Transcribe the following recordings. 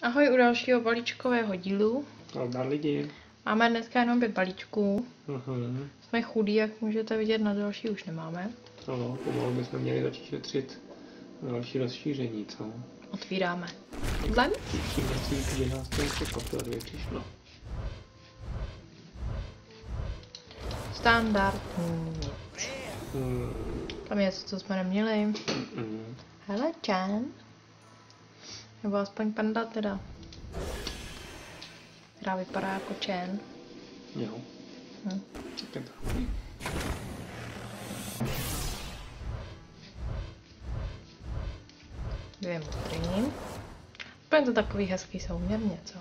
Ahoj u dalšího balíčkového dílu. Nazdar lidi. Máme dneska jenom 5 balíčků. Jsme chudí, jak můžete vidět, na další už nemáme. Ano, pomalu bychom měli začít šetřit na další rozšíření, co? Otvíráme. Zlem? Příští měsíc 11. listopadu přišlo. Standardní nic. Tam je něco, co jsme neměli. Hele, Chan. Nebo aspoň panda teda. Která vypadá jako Chan. Jo. Tak je to. Dvě modrý. Úplně to takový hezký souměrně, co?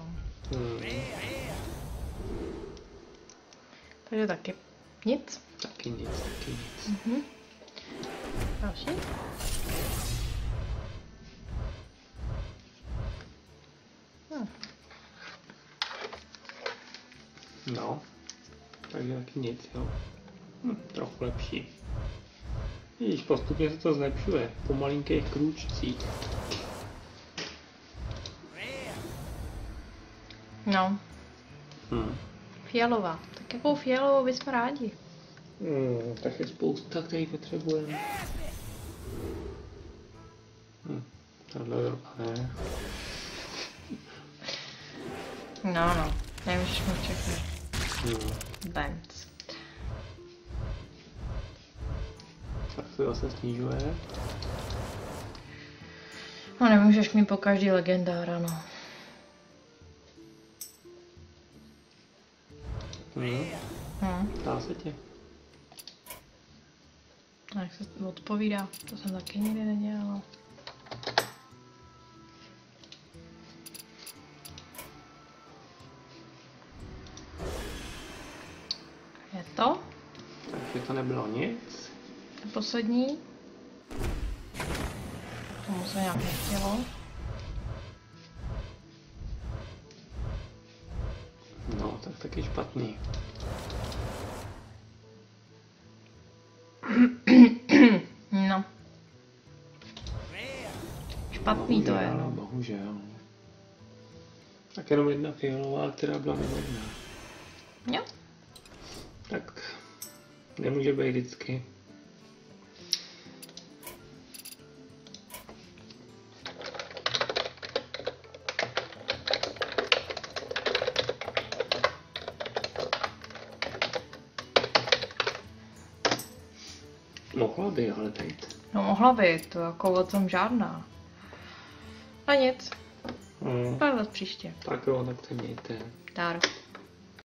Takže taky nic. Taky nic. Další. No, takže taky nic, jo. Trochu lepší. Vidíš, postupně se to zlepšuje, po malinkých krůčcích. No. Fialová. Tak jakou fialovou bychom rádi? Tak je spousta, který potřebujeme. Tohle ne. No. Nemůžeš mi čekat. Benz. Tak se zase snižuje. No nemůžeš mi po každý legendára, no. Dá se tě. A jak se odpovídá, to jsem taky nikdy nedělala. Je to? Takže to nebylo nic. To poslední. Tomu se nějak nechtělo. No, tak taky špatný. No. Špatný to je, no. Bohužel. Tak jenom jedna fialová, která byla nevodná. Jo. Tak nemůže být vždycky. Mohla by, ale teď. No mohla být, to jako o tom žádná. A nic. Tak příště. Tak jo, tak se mějte. Dar.